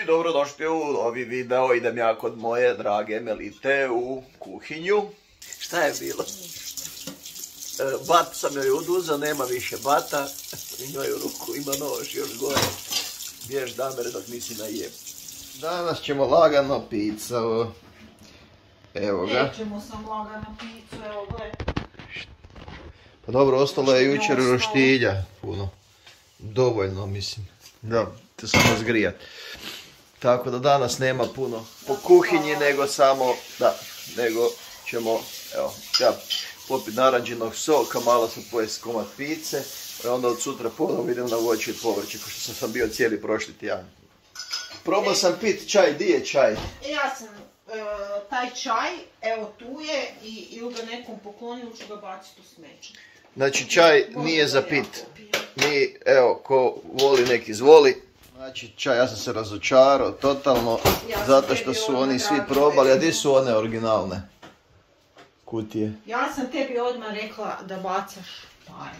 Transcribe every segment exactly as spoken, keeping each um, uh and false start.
dobrodošli u novi video. Idem ja kod moje drage Melite u kuhinju. Šta je bilo? Bat sam joj oduzeo, nema više bata. I njoj u ruku ima nož još gore. Biješ Damere dok nisi najem. Danas ćemo lagano picu. Evo ga. Nećemo sam lagano picu, evo gledaj. Pa dobro, ostalo je jučer roštilja puno. Dovoljno, mislim. Da, te samo zgrijat. Tako da danas nema puno po kuhinji, nego samo, da, nego ćemo, evo, ja popit naranđinog soka, malo sam pojest komad pice, i onda od sutra ponovno idem na voće i povrće, ko što sam bio cijeli prošli tjedan. Probao sam pit čaj, di je čaj? Ja sam e, taj čaj, evo tu je, i ili ga nekom poklonio, ću ga baciti u smeće. Znači čaj nije za pit. Mi, evo, ko voli nek izvoli. Znači čaj, ja sam se razočarao totalno, ja zato što su oni svi probali, a di su one originalne kutije? Ja sam tebi odmah rekla da bacaš pare.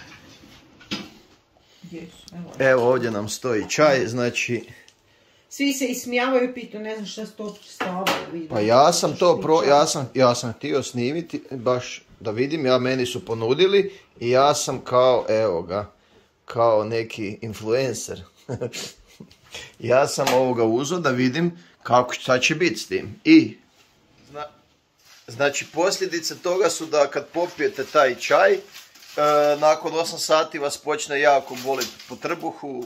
Gdje su? Evo, evo ovdje nam stoji čaj, znači... Svi se ismijavaju, pitu, ne znam šta se to stavio. Pa ja sam to pro, ja sam, ja sam htio snimiti, baš da vidim, ja meni su ponudili i ja sam kao, evo ga, kao neki influencer. Ja sam ovoga uzeo da vidim kako šta će biti s tim. I, zna, znači posljedice toga su da kad popijete taj čaj, e, nakon osam sati vas počne jako boliti po trbuhu,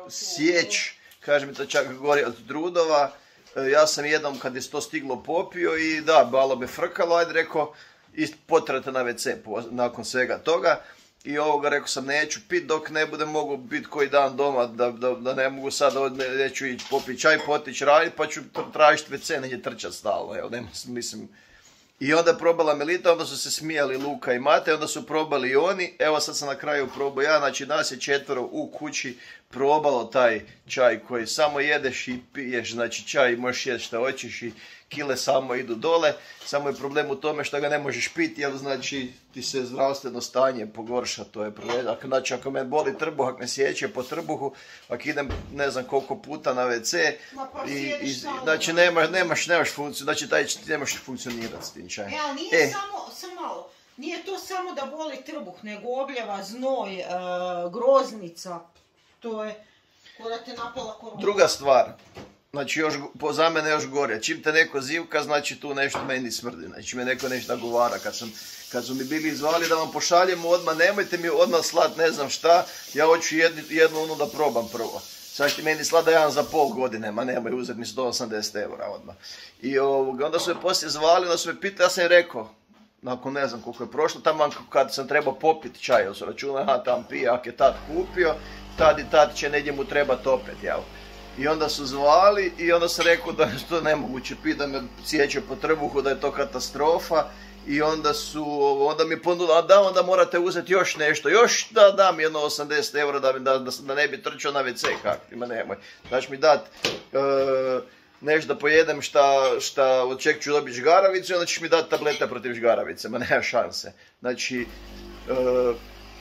sjeć, kaže mi to čak gori od drudova. E, ja sam jednom kad je to stiglo popio i da, malo me frkalo, ajde rekao, potrate na ve ce nakon svega toga. I ovoga rekao sam neću pit dok ne budem mogu biti koji dan doma, da, da, da ne mogu sad, ne, neću ići popiti čaj, potići raditi, pa ću tražiti ve ce, neće trčati stalno, evo, nema, mislim. I onda probala Melita, onda su se smijali Luka i Mate, onda su probali i oni, evo sad sam na kraju probao ja, znači nas je četvero u kući probalo taj čaj koji samo jedeš i piješ, znači čaj možeš jesti šta hoćeš i kile samo idu dole, samo je problem u tome što ga ne možeš piti, jer znači ti se zdravstveno stanje pogorša, to je problem. Znači ako me boli trbuh, ako me sjeće po trbuhu, ako idem ne znam koliko puta na ve ce, pa i, i, znači nemaš, nemaš, nemaš funkciju, znači taj ne možeš funkcionirati s tim čajem. E, ali nije e. samo, samo malo, nije to samo da boli trbuh, nego obljeva, znoj, e, groznica, to je ko da te napala korona. Druga stvar. Znači, još, za mene još gore. Čim te neko zivka, znači tu nešto meni smrdi. Znači, me neko nešto nagovara. Kad, sam, kad su mi bili zvali da vam pošaljemo odmah, nemojte mi odmah slat ne znam šta, ja hoću jednu, jednu onu da probam prvo. Sad ti meni slada jedan za pol godine, ma nemoj uzeti mi sto osamdeset eura odmah. I ovoga, onda su me poslije zvali, onda su me pitali, ja sam im rekao, nakon ne znam koliko je prošlo, tamo kad sam trebao popiti čaj, jer su računa, aha, tam pije, ak je tad kupio, tad i tad će negdje mu trebati opet, jel? I onda su zvali i onda sam rekao da je to nemoguće piti, da me sjeće po trbuhu, da je to katastrofa. I onda su, onda mi ponudili, a da, onda morate uzeti još nešto, još da dam jedno osamdeset eura da, da, da, da ne bi trčao na ve ce, kako, ima nemoj. Daš mi dat e, nešto da pojedem šta, šta od čeg ću dobiti žgaravicu i onda ćeš mi dati tableta protiv žgaravice, ma nema šanse. Znači, e,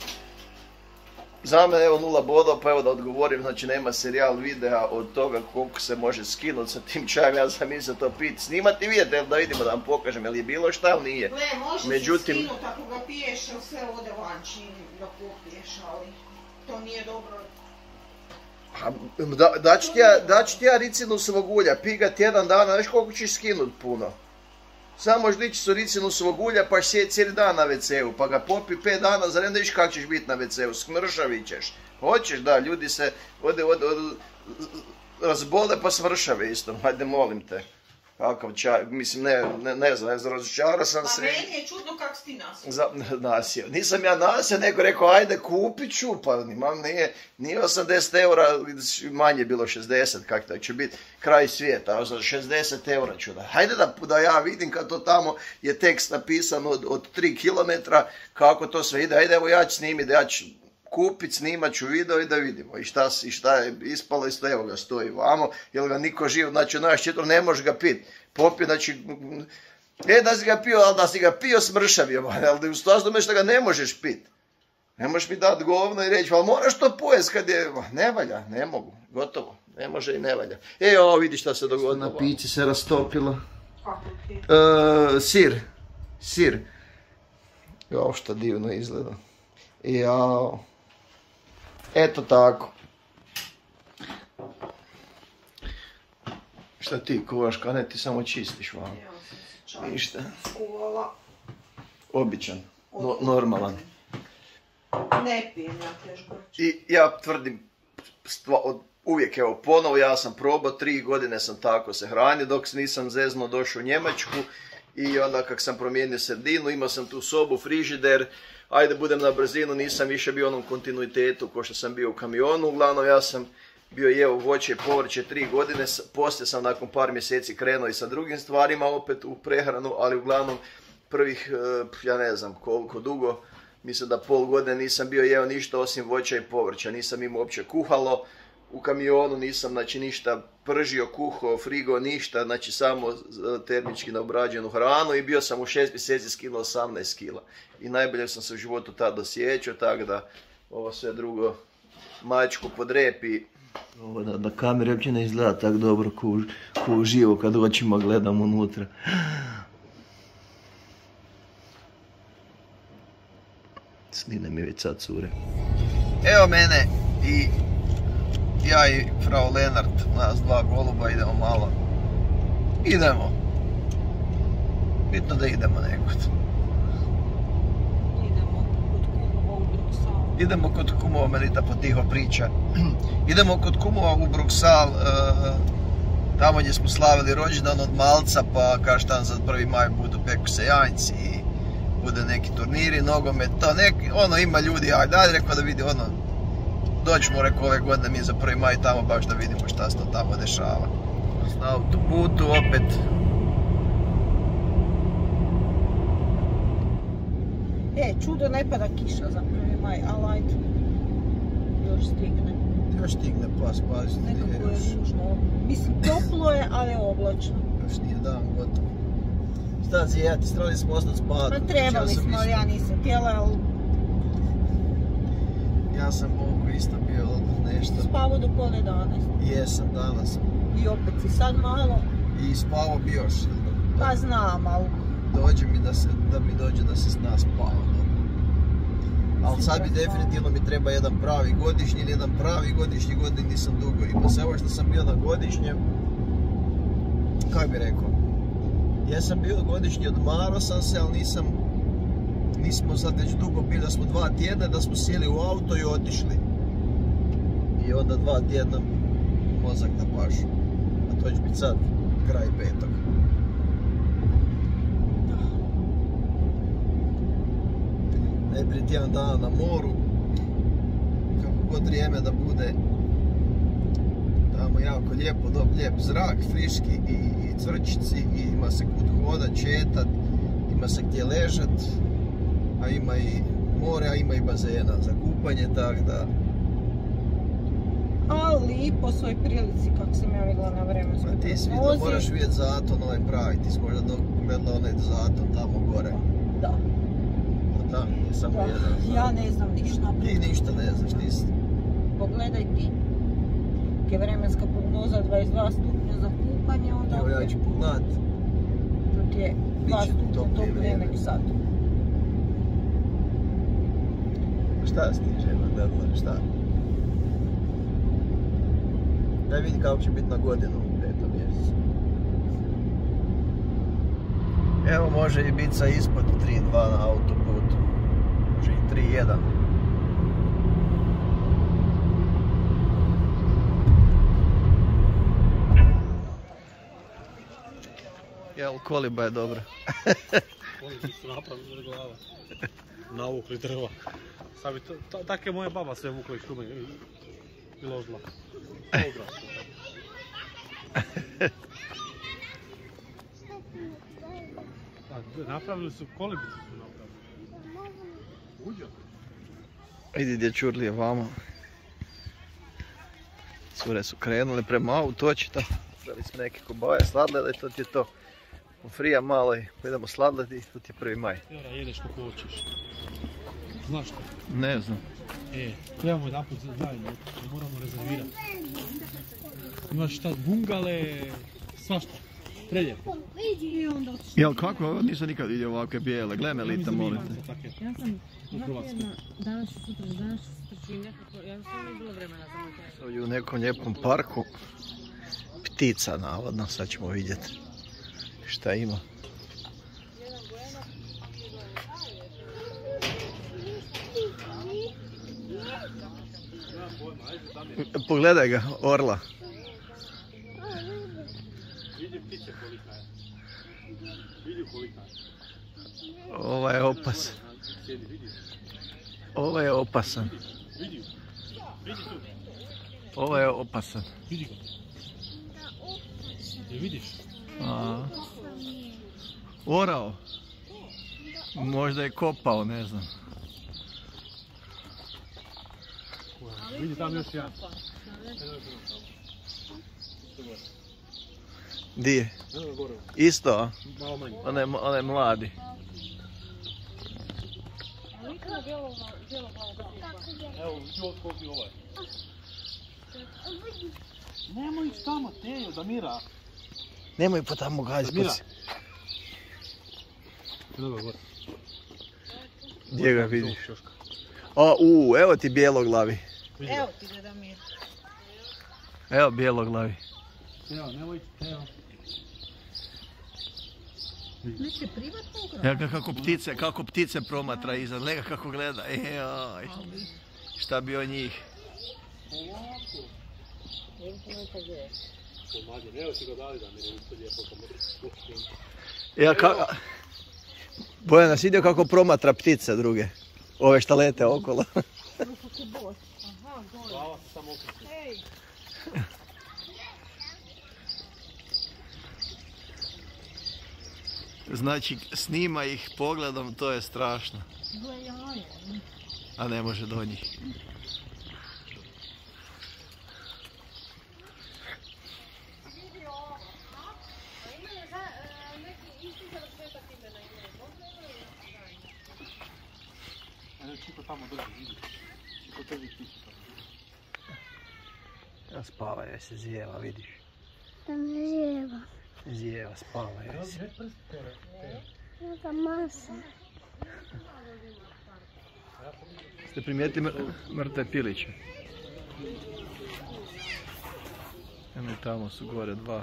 za mene evo nula bodova, pa evo da odgovorim, znači nema serijal videa od toga koliko se može skinuti sa tim čajem, ja sam mislio to pit snimati i vidjeti, da vidimo da vam pokažem, je li je bilo šta ili nije. Gle, može Međutim, se skinuti ako ga piješ, sve ode van čim ga popiješ, ali to nije dobro. Da, daću ti ja, daću ti ja ricinusovog ulja, pi ga tjedan dana, znaš koliko ćeš skinuti puno. Samo možeš dići su ricinusovog ulja pa sjeti cijeli dan na ve ce u, pa ga popi pet dana, za da viš kako ćeš biti na ve ce u, smršavi ćeš. Hoćeš, da, ljudi se ode, ode, ode, razbole pa smršave isto, hajde molim te. Kakav čaj, mislim, ne, ne, ne znam, razočarao sam se. Pa meni je čudno kako si ti nasio. Za, nasio. Nisam ja nasio, neko rekao, ajde kupit ću, pa nimam, nije, nije osamdeset eura, manje bilo šezdeset, kak to će biti, kraj svijeta, za šezdeset eura ću da. Hajde da, da ja vidim kad to tamo je tekst napisan od, od tri kilometra, kako to sve ide, ajde evo ja ću snimiti, ja ću kupit, snimat ću video i da vidimo. I šta, i šta je ispalo, isto evo ga stoji vamo, jer ga niko živ, znači naš četvr ne može ga pit. Popio, znači, e da si ga pio, ali da si ga pio smršavio, ali u stvarno da ga ne možeš pit. Ne možeš mi dati govno i reći, ali moraš to pojest kad je, ne valja, ne mogu, gotovo. Ne može i ne valja. E, ovo vidi šta se dogodilo. Na pici se rastopilo. E, sir. Sir. Jao, što divno izgleda. Jao. Eto tako. Šta ti kuvaš, ka ne ti samo čistiš vam? Ništa. Kuvala. Običan. No, normalan. Ne pijem ja teško. I ja tvrdim, stva, od, uvijek evo ponovo, ja sam probao, tri godine sam tako se hranio dok nisam zezno došao u Njemačku i onda kak sam promijenio sredinu, imao sam tu sobu, frižider, ajde budem na brzinu, nisam više bio u onom kontinuitetu ko što sam bio u kamionu, uglavnom ja sam bio jeo voće i povrće tri godine, poslije sam nakon par mjeseci krenuo i sa drugim stvarima opet u prehranu, ali uglavnom prvih, ja ne znam koliko dugo, mislim da pol godine nisam bio jeo ništa osim voća i povrća, nisam imao uopće kuhalo u kamionu, nisam znači ništa pržio, kuhao, frigo, ništa, znači samo termički naobrađenu hranu i bio sam u šest mjeseci skinuo osamnaest kila. I najbolje sam se u životu tada osjećao, tako da ovo sve drugo mačku pod rep i ovo da, da kamera uopće ne izgleda tako dobro ko, ko uživo kad očima gledam unutra. Snine mi već sad cure. Evo mene i ja i frau Lenart, nas dva goluba, idemo malo. Idemo. Bitno da idemo nekud. Idemo kod kumova u Bruxelles. Idemo kod kumova, meni da potiho priča. Idemo kod kumova u Bruxelles, uh, tamo gdje smo slavili rođendan od Malca, pa kaž tam za prvi maj budu peku se janjci i bude neki turniri, nogomet, to neki, ono ima ljudi, ajde, ajde, rekao da vidi, ono, doćemo, rekao, ove godine mi za prvi maj tamo baš da vidimo šta se to tamo dešava. Na autoputu opet. E, čudo ne pada kiša za prvi maj, ali ajde, još stigne. Još stigne, pas, pas, nekako je ružno. Mislim, toplo je, ali je oblačno. Još nije dan, gotovo. Šta zijeti, strali smo ostat spavati. Pa trebali smo, ali ja nisam htjela, ali... Ja sam mogu isto bio nešto. Spavao do pola jedanaest. Jesam, danas. I opet si sad malo. I spavao bi još. Pa znam, ali... Dođe mi da, se, da mi dođe da se zna spava dobro. Ali sad bi definitivno mi treba jedan pravi godišnji ili jedan pravi godišnji, godin nisam dugo imao. Sve ovo što sam bio na godišnjem, kako bi rekao, ja sam bio godišnji, odmarao sam se, ali nisam, nismo sad već dugo bili, da smo dva tjedna, da smo sjeli u auto i otišli. I onda dva tjedna mozak na pašu. A to će biti sad, kraj petog. Najprije tjedan dana na moru, kako god vrijeme da bude, tamo jako lijepo, dob, lijep zrak, friški i, i cvrčici, i ima se kud hodat, četat, ima se gdje ležat, a ima i more, a ima i bazena za kupanje, tak da... Ali po svoj prilici, kako sam ja vidjela na vremenskoj prognozi. Ti si vidio, moraš vidjeti zaton ovaj pravi, ti si možda gledala onaj zaton tamo gore. Da. Da, je samo da. Jedan. Ja ne znam ništa. Ti ništa ne znaš, nisi. Pogledaj ti. Je vremenska prognoza dvadeset dva stupnja za kupanje, onda... Evo ja ću pogledat. Tu ti je dva stupnja toplije nek sad. Šta si ti žena gledala, šta? Daj vidi kako će biti na godinu u petom mjesecu. Evo može i biti sa ispod tri dva na autoputu. Može i tri jedan. Jel, koliba je dobra. Koliba su napravili glava. Navukli drva. Stavi, tak je moja baba sve vukla iz šume i ložila. Napravili su, kolibice su napravili. Uđo. Vidi gdje Čurlije vamo. Cure su krenule prema autočita. Dali smo neke kobaje, sladlede, to ti je to. Frija malo i idemo sladledi i to ti je prvi maj. Jora, jedeš kako hoćeš. Znaš što? Ne znam. E, trebamo jedan put zajedno, moramo rezervirati. Imaš šta, bungale, svašta. Prelijepo. Jel kako? Ovo nisam nikad vidio ovakve bijele. Gle me Lita, molim te. Ja sam dva tjedna, danas i sutra, danas i sutra ću nekako, ja sam ne bilo vremena za moj kraj. Ovdje u nekom lijepom parku. Ptica navodno, sad ćemo vidjeti šta ima. Pogledaj ga, orla. Vidi ptice kolika je. Vidi kolika je. Ova je opasan. Ova je opasan. Vidi. Vidi tu. Ova je opasan. Vidi ga. Je vidiš? A. Orao. Možda je kopao, ne znam. Vidi tam još jedan. Di je? Isto, a? Malo manje. Onaj, onaj mladi. Evo, život koliko je ovaj. Nemoj ići tamo, Tejo, Damira. Nemoj pa tamo gazi. Damira. Dobro, gore. Gdje ga vidiš? O, u, evo ti bijeloglavi. Evo ti ga Damir. Evo bijeloglavi. Evo, nemoj ići, evo. Neće privatno ugrati? Evo ga kako ptice, kako ptice promatra iza, lega kako gleda. Ejoj, šta bi od njih? Evo ti ga dali da mi ne isto lijepo pomoći. Ja kako... Bojan nas vidio kako promatra ptice druge. Ove šta lete okolo. Glava se samo okreće. Hej! Znači, snima ih pogledom, to je strašno. A ne može do njih. Čiko tamo drži, vidi. Čiko drži pticu tamo. Ja spava, joj se zijeva, vidiš. Tam zijeva. Zijeva, spava, joj se. Neka masa. Ste primijetili mrtve piliće? Eno tamo su gore dva.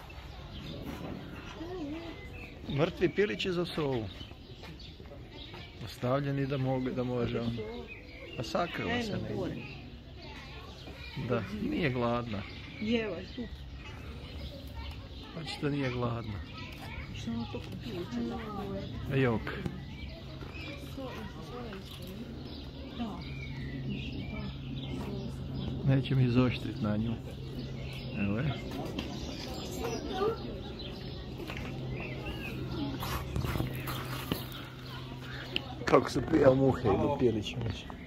Mrtvi pilići za sovu. Ostavljeni da mogu, da može on. A sakrila se negdje. Da, nije gladna. Jeva je tu. Očito nije gladna. Što ono to kupiliće? A jok. Da. Neće mi izoštrit na nju. Evo je. Kako su pijao muhe idu pilići.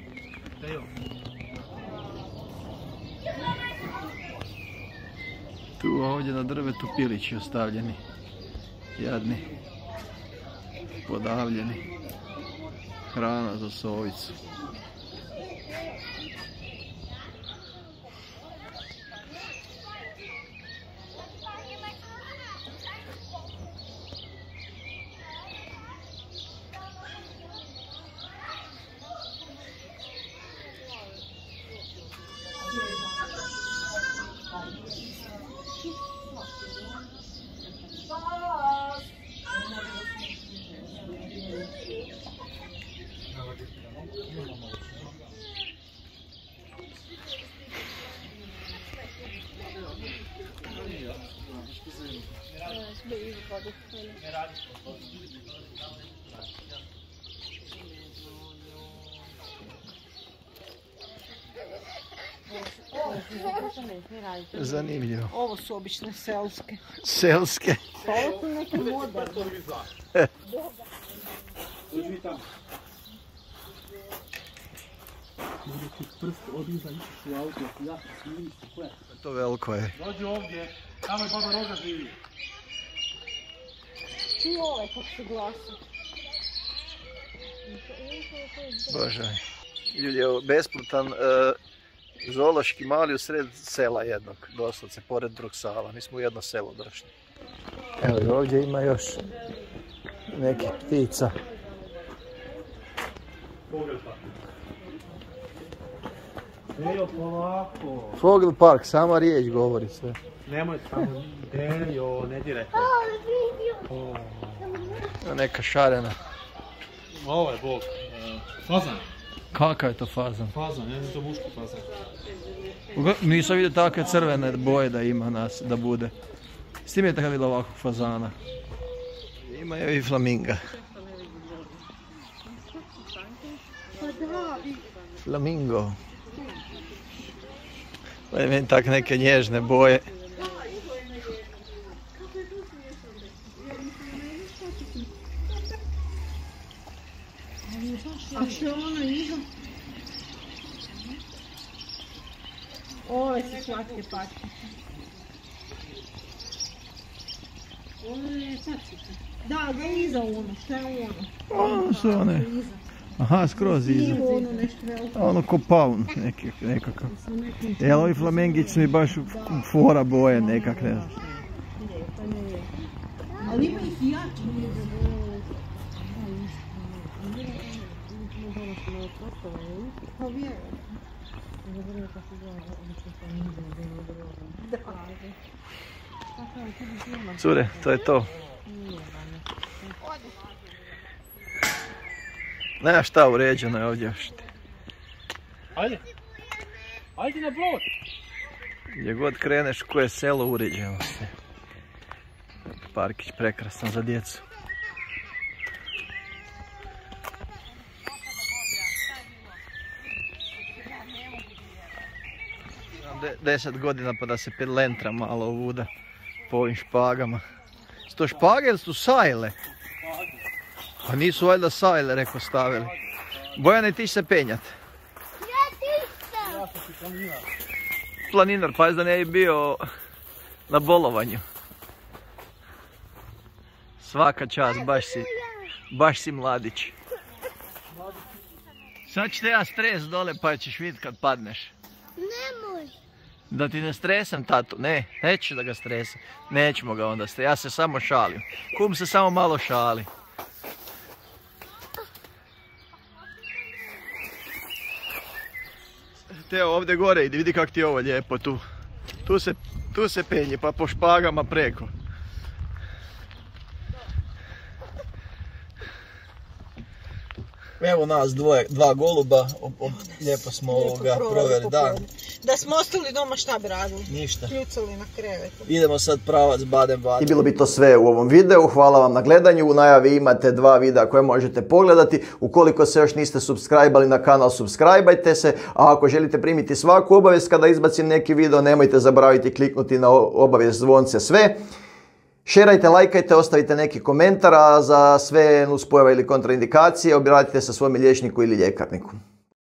Tu ovdje na drvetu pilići ostavljeni. Jadni. Podavljeni. Hrana za sovicu. Zanimljivo. Ovo su obične selske. Selske. Pa ovo su neke moderne. Uđi tamo. Može ti prst odliza, išiš u auto, ja se smiriš, koje? To veliko je. Dođi ovdje, tamo je baba Roza živi. I ovaj kako se glasi. Bože. Ljudi, evo, besplatan uh, Zoološki mali u sred sela jednog, doslovce, pored Bruksala. Mi smo u jedno selo došli. Evo i ovdje ima još nekih ptica. Dejo, polako. Fogel park, sama riječ govori sve. Nemoj samo, Dejo, ne diraj to. Neka šarena. Ovo je bog. Fazan. Kakav je to fazan? Fazan, ja znam to muški fazan. Nisam vidio takve crvene boje da ima nas, da bude. S tim je tako vidjela ovakvog fazana. Ima je i flaminga. Flamingo. Pa je meni tak neke nježne boje. A što ono iza? Ove su slatke patke. Ovo je pačica. Da, ga iza ono, što je ono? Ono su one. Aha, skroz iza. Nije ono nešto veliko. Ono ko paun nekakav. Jel, ovi flamengići su mi baš fora boje nekak, ne znam. Ali ima ih i jači. Pa vjerujem. Cure, to je to. Nema šta, uređeno je ovdje još. Ajde. Ajde na brod. Gdje god kreneš, koje selo, uređeno se. Parkić prekrasan za djecu. De, deset godina pa da se lentra malo ovuda po ovim špagama. Su to špage ili su sajle? Pa nisu valjda sajle, reko, stavili. Bojane, ti će se penjat? Ja ti sam. Ja sam ti planinar. Planinar, pa da ne bi bio na bolovanju. Svaka čast, baš si, baš si mladić. Sad ću te ja stres dole pa ćeš vidjeti kad padneš. Nemoj. Da ti ne stresam tatu, ne, neću da ga stresam. Nećemo ga onda stresati, ja se samo šalim. Kum se samo malo šali. Teo, ovdje gore idi, vidi kak ti je ovo lijepo tu. Tu se, tu se penje, pa po špagama preko. Evo nas dvoje, dva goluba, ob, ob, lijepo smo ovoga proveli dan. Da smo ostali doma, šta bi radili? Ništa. Kljucali na krevetu. Idemo sad pravac Baden-Baden. I bilo bi to sve u ovom videu. Hvala vam na gledanju. U najavi imate dva videa koje možete pogledati. Ukoliko se još niste subscribe-ali na kanal, subscribe-ajte se. A ako želite primiti svaku obavijest kada izbacim neki video, nemojte zaboraviti kliknuti na obavijest zvonce sve. Šerajte, lajkajte, ostavite neki komentar, a za sve nuspojave ili kontraindikacije obratite se svom liječniku ili ljekarniku.